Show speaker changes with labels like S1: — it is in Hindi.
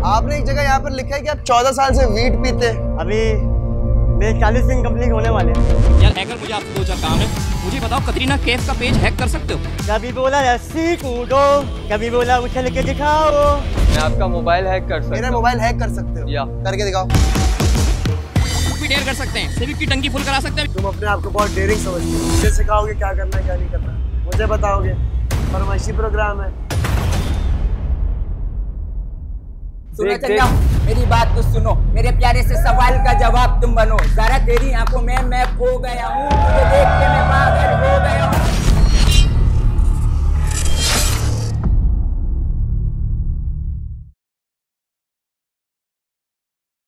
S1: आपने एक जगह यहाँ पर लिखा है कि आप 14 साल से वीट पीते हैं।
S2: अभी मेरे 40 दिन कंप्लीट होने वाले हैं।
S3: यार हैकर, मुझे आपसे 2-4 काम है। मुझे बताओ, कतरीना कैफ का पेज हैक कर सकते हो?
S2: कभी बोला रस्सी कूदो, कभी बोला उछल के दिखाओ।
S4: मैं आपका मोबाइल हैक कर सकता हूँ।
S1: मेरा मोबाइल हैक कर सकते हो?
S4: या
S1: करके दिखाओ।
S3: कुछ भी डेयर कर सकते हैं, सिविक की टंकी फुल करा सकते हैं।
S1: तुम अपने आप को बहुत डेयरिंग समझते हो। मुझे सिखाओगे क्या करना है क्या नहीं करना, मुझे बताओगे। फरमाइशी प्रोग्राम है।
S5: सुनो चंदा, मेरी बात तो सुनो, मेरे प्यारे से सवाल का जवाब तुम बनो। जरा तेरी आंखों में मैं खो गया हूँ।